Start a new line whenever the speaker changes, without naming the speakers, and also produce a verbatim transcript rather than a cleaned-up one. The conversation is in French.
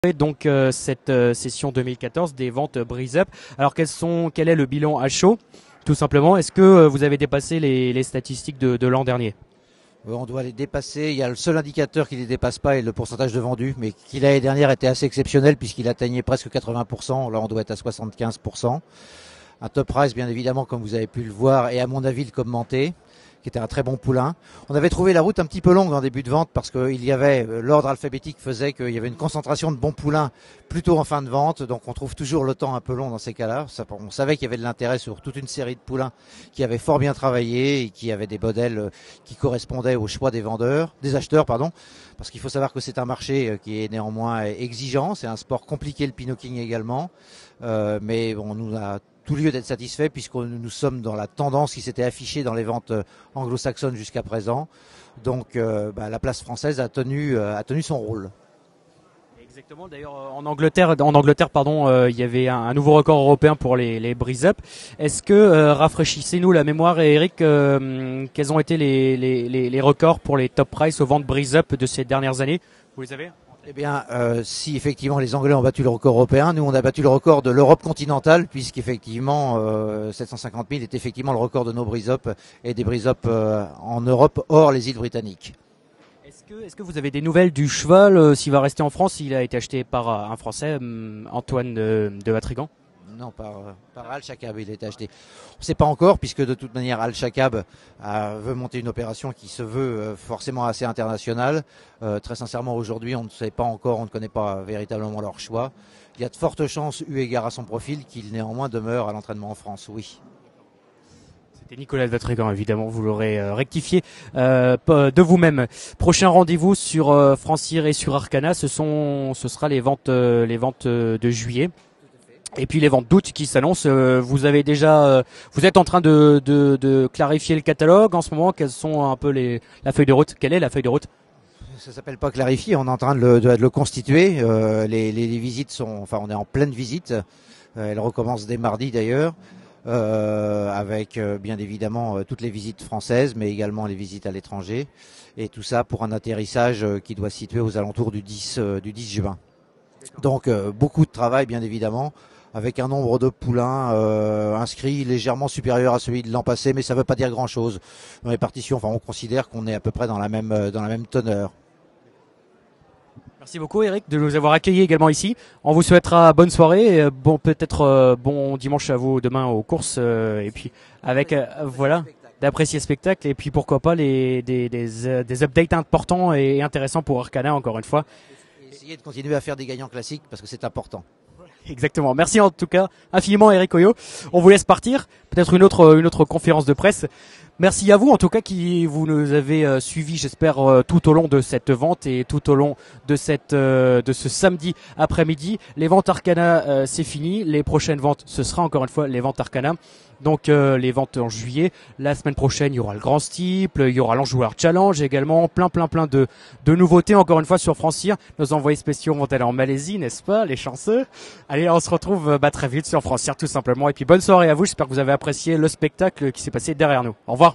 Donc euh, cette euh, session deux mille quatorze des ventes Breeze Up. Alors quels sont, quel est le bilan à chaud, tout simplement? Est-ce que euh, vous avez dépassé les, les statistiques de, de l'an dernier?
On doit les dépasser. Il y a le seul indicateur qui ne les dépasse pas est le pourcentage de vendus, mais qui l'année dernière était assez exceptionnel puisqu'il atteignait presque quatre-vingts pour cent. Là, on doit être à soixante-quinze pour cent. Un top price, bien évidemment, comme vous avez pu le voir, et à mon avis le commenter, qui était un très bon poulain. On avait trouvé la route un petit peu longue en début de vente parce qu'il y avait, l'ordre alphabétique faisait qu'il y avait une concentration de bons poulains plutôt en fin de vente, donc on trouve toujours le temps un peu long dans ces cas-là. On savait qu'il y avait de l'intérêt sur toute une série de poulains qui avaient fort bien travaillé et qui avaient des modèles qui correspondaient au choix des vendeurs, des acheteurs, pardon, parce qu'il faut savoir que c'est un marché qui est néanmoins exigeant, c'est un sport compliqué le pinocking également, euh, mais on nous a tout lieu d'être satisfait puisque nous sommes dans la tendance qui s'était affichée dans les ventes anglo-saxonnes jusqu'à présent. Donc euh, bah, la place française a tenu, euh, a tenu son rôle.
Exactement. D'ailleurs, en Angleterre, en Angleterre, pardon, euh, il y avait un, un nouveau record européen pour les, les Breeze Up. Est-ce que euh, rafraîchissez-nous la mémoire, et Eric, euh, quels ont été les, les, les, les records pour les top price aux ventes Breeze Up de ces dernières années? Vous les avez?
Eh bien, euh, si effectivement les Anglais ont battu le record européen, nous on a battu le record de l'Europe continentale, puisqu'effectivement euh, sept cent cinquante mille est effectivement le record de nos Breeze Up et des Breeze Up euh, en Europe hors les îles britanniques.
Est-ce que, est-ce que vous avez des nouvelles du cheval, euh, s'il va rester en France? Il a été acheté par euh, un Français, euh, Antoine de, de Vatrigan.
Non, par, par Al Shakab, il a été acheté. On ne sait pas encore, puisque de toute manière, Al Shakab euh, veut monter une opération qui se veut euh, forcément assez internationale. Euh, très sincèrement, aujourd'hui, on ne sait pas encore, on ne connaît pas véritablement leur choix. Il y a de fortes chances, eu égard à son profil, qu'il néanmoins demeure à l'entraînement en France, oui.
C'était Nicolas de Vatrigan, évidemment, vous l'aurez euh, rectifié euh, de vous-même. Prochain rendez-vous sur euh, Francir et sur Arcana, ce, sont, ce sera les ventes, euh, les ventes euh, de juillet. Et puis les ventes d'août qui s'annoncent. Euh, vous avez déjà, euh, vous êtes en train de, de, de clarifier le catalogue en ce moment. Quelles sont un peu les la feuille de route? Quelle est la feuille de route?
Ça s'appelle pas clarifier. On est en train de le, de, de le constituer. Euh, les, les, les visites sont, enfin, on est en pleine visite. Euh, elles recommencent dès mardi d'ailleurs, euh, avec euh, bien évidemment euh, toutes les visites françaises, mais également les visites à l'étranger. Et tout ça pour un atterrissage euh, qui doit se situer aux alentours du dix, euh, du dix juin. Donc euh, beaucoup de travail, bien évidemment, avec un nombre de poulains euh, inscrits légèrement supérieur à celui de l'an passé, mais ça ne veut pas dire grand-chose. Dans les partitions, enfin, on considère qu'on est à peu près dans la même dans la même teneur.
Merci beaucoup, Eric, de nous avoir accueillis également ici. On vous souhaitera bonne soirée, et bon peut-être euh, bon dimanche à vous demain aux courses, euh, et puis avec euh, voilà d'apprécier le spectacle, et puis pourquoi pas les des des, euh, des updates importants et intéressants pour Arcana encore une fois.
Essayer de continuer à faire des gagnants classiques parce que c'est important.
Exactement. Merci en tout cas infiniment, Eric Oyo. On vous laisse partir. Peut-être une autre une autre conférence de presse. Merci à vous en tout cas qui vous nous avez euh, suivis, j'espère, euh, tout au long de cette vente et tout au long de cette euh, de ce samedi après-midi. Les ventes Arcana, euh, c'est fini. Les prochaines ventes, ce sera encore une fois les ventes Arcana. Donc euh, les ventes en juillet. La semaine prochaine, il y aura le Grand Steeple, il y aura l'Enjoueur Challenge également, plein plein plein de de nouveautés encore une fois sur Francir. Nos envoyés spéciaux vont aller en Malaisie, n'est-ce pas, les chanceux? Allez, on se retrouve bah, très vite sur Francir tout simplement. Et puis bonne soirée à vous. J'espère que vous avez apprécié le spectacle qui s'est passé derrière nous. Au revoir.